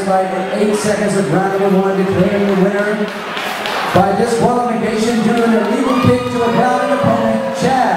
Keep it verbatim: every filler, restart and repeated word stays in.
fight in eight seconds of round number one, declaring the winner by disqualification due to an illegal kick to a grounded opponent, Chad.